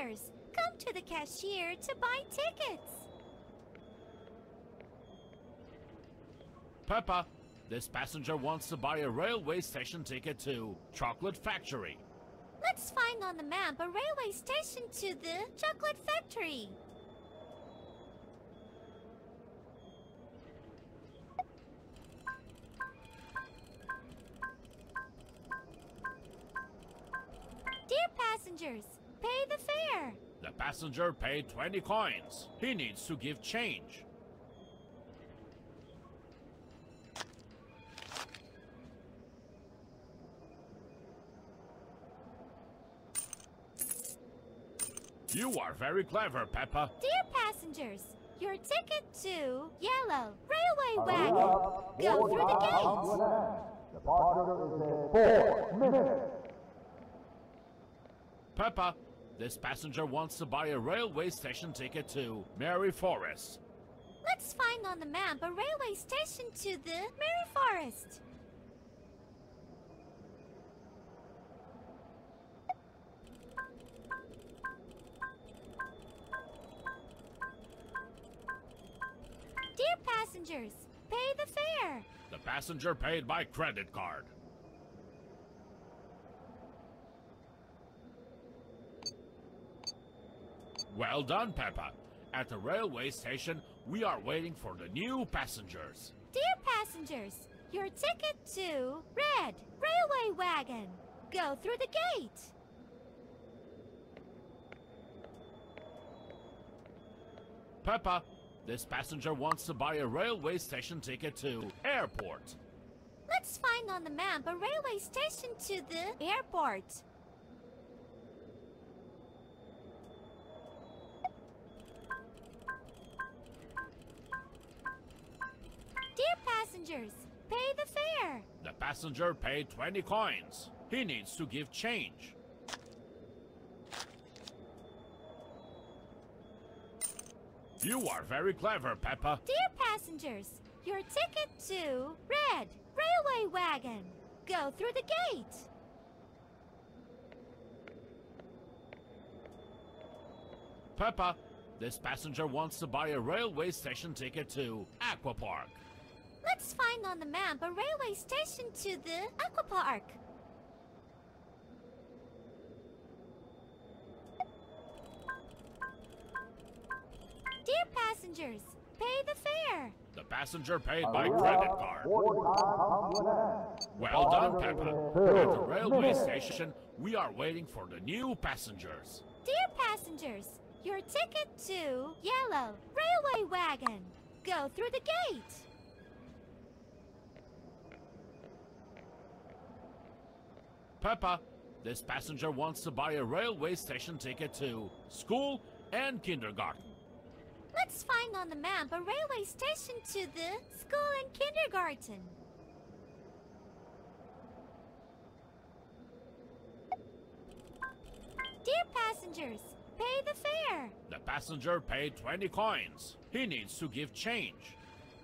passengers, come to the cashier to buy tickets. Peppa, this passenger wants to buy a railway station ticket to Chocolate Factory. Let's find on the map a railway station to the Chocolate Factory. Dear passengers, pay the fare. The passenger paid 20 coins. He needs to give change. You are very clever, Peppa. Dear passengers, your ticket to Yellow Railway Wagon. Go through the gate. Departure is in 4 minutes. Peppa, this passenger wants to buy a railway station ticket to Mary Forest. Let's find on the map a railway station to the Mary Forest. Dear passengers, pay the fare. The passenger paid by credit card. Well done, Peppa. At the railway station, we are waiting for the new passengers. Dear passengers, your ticket to Red Railway Wagon. Go through the gate. Peppa, this passenger wants to buy a railway station ticket to Airport. Let's find on the map a railway station to the airport. Dear passengers, pay the fare. The passenger paid 20 coins. He needs to give change. You are very clever, Peppa. Dear passengers, your ticket to Red Railway Wagon. Go through the gate. Peppa, this passenger wants to buy a railway station ticket to Aqua Park. Let's find on the map a railway station to the Aqua Park. Dear passengers, pay the fare. The passenger paid by credit card. Well done, Peppa. At the railway station, we are waiting for the new passengers. Dear passengers, your ticket to Yellow Railway Wagon. Go through the gate. Peppa, this passenger wants to buy a railway station ticket to school and kindergarten. Let's find on the map a railway station to the school and kindergarten. Dear passengers, pay the fare. The passenger paid 20 coins. He needs to give change.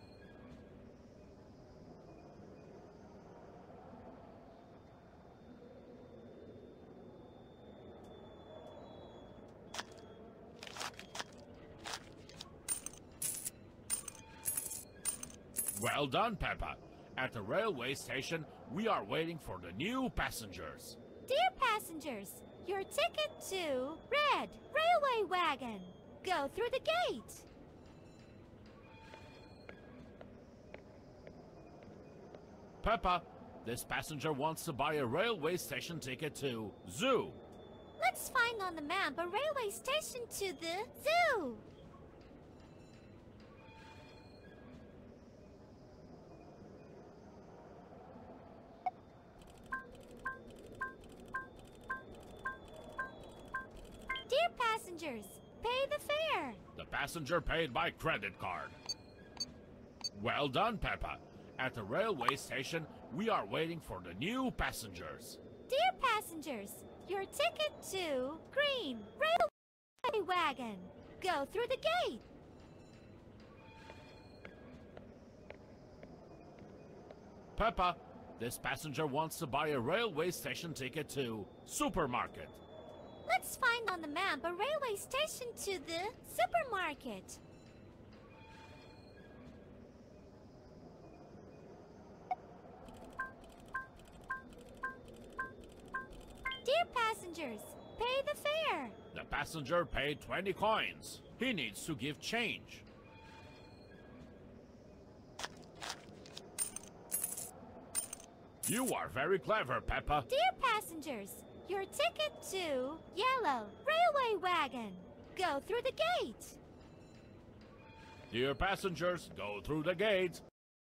Well done, Peppa. At the railway station, we are waiting for the new passengers. Dear passengers, your ticket to Red Railway Wagon. Go through the gate. Peppa, this passenger wants to buy a railway station ticket to Zoo. Let's find on the map a railway station to the zoo. Dear passengers, pay the fare. The passenger paid by credit card. Well done, Peppa. At the railway station, we are waiting for the new passengers. Dear passengers, your ticket to Green Railway Wagon. Go through the gate. Peppa, this passenger wants to buy a railway station ticket to Supermarket. Let's find on the map a railway station to the supermarket. Dear passengers, pay the fare. The passenger paid 20 coins. He needs to give change. You are very clever, Peppa. Dear passengers, your ticket to Yellow Railway Wagon. Go through the gate. Dear passengers, go through the gate.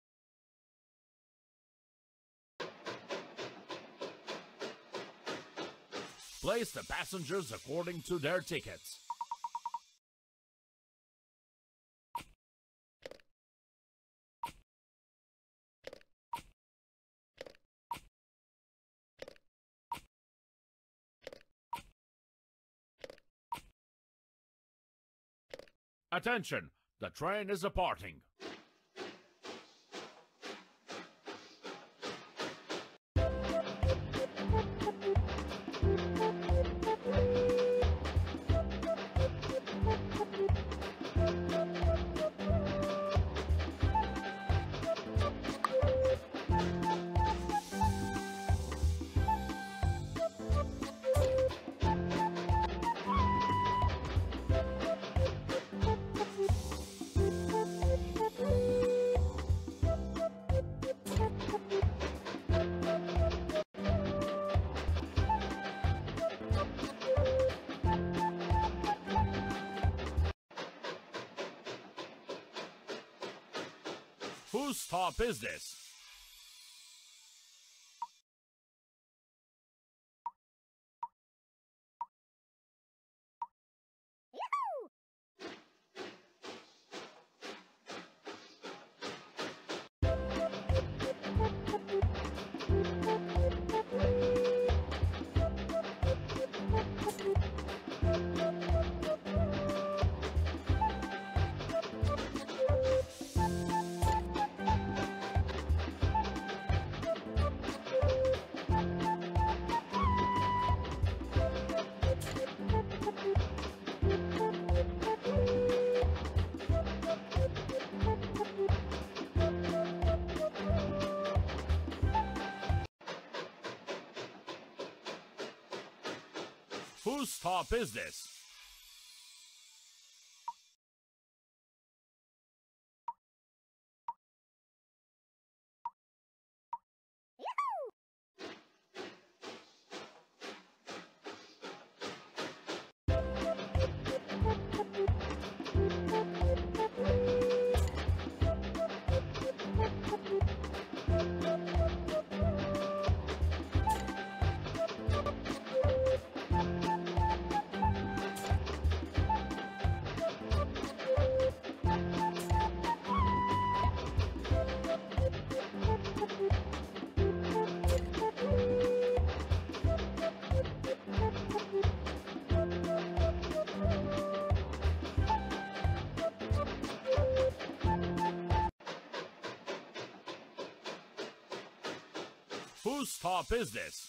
Place the passengers according to their tickets. Attention! The train is departing. Whose stop is this? Whose stop is this? Whose stop is this?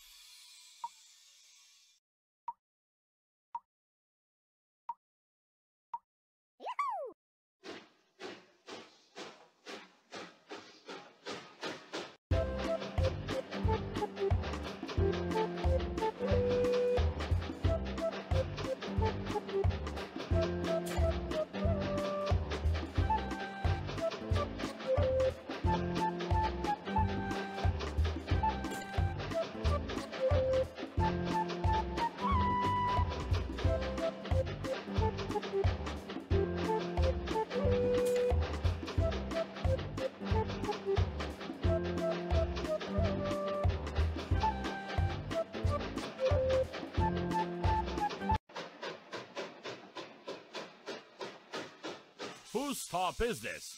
Whose stop is this?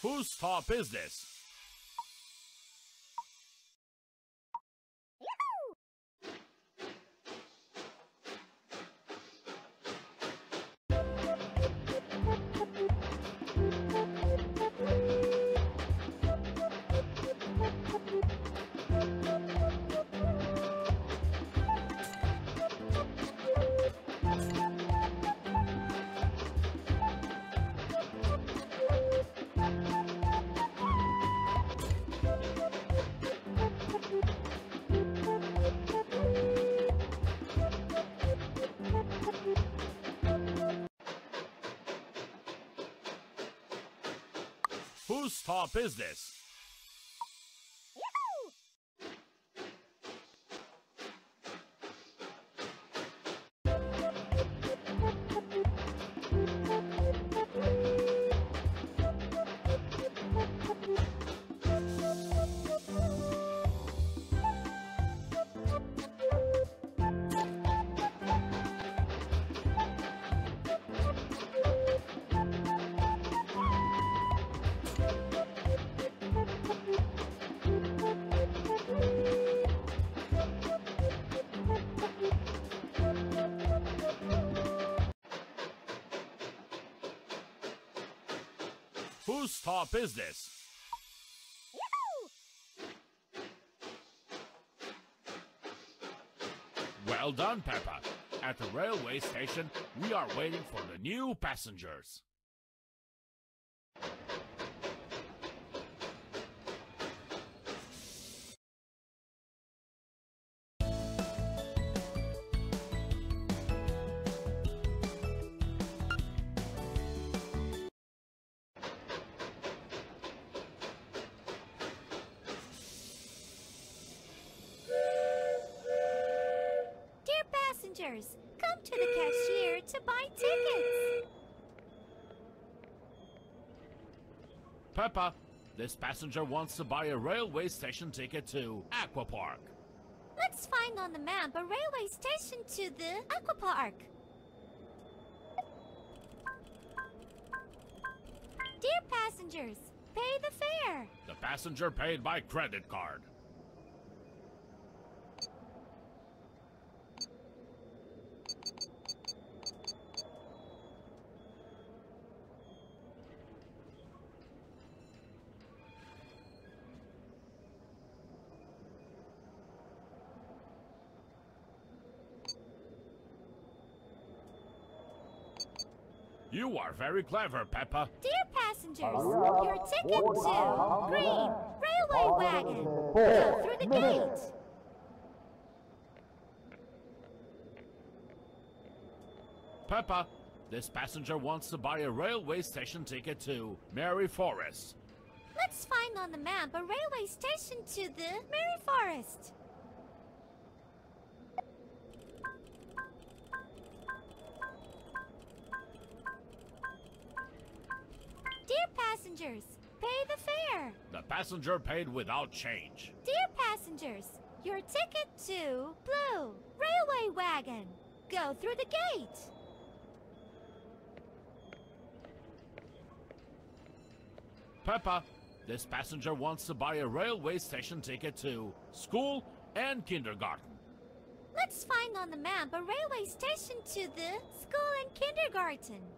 Whose stop is this? Whose stop is this? Whose stop is this? Well done, Peppa. At the railway station, we are waiting for the new passengers. Passengers, come to the cashier to buy tickets. Peppa, this passenger wants to buy a railway station ticket to Aqua Park. Let's find on the map a railway station to the Aqua Park. Dear passengers, pay the fare. The passenger paid by credit card. You are very clever, Peppa. Dear passengers, your ticket to Green Railway Wagon. Go through the gate. Peppa, this passenger wants to buy a railway station ticket to Mary Forest. Let's find on the map a railway station to the Mary Forest. Dear passengers, pay the fare. The passenger paid without change. Dear passengers, your ticket to Blue Railway Wagon. Go through the gate. Peppa, this passenger wants to buy a railway station ticket to school and kindergarten. Let's find on the map a railway station to the school and kindergarten.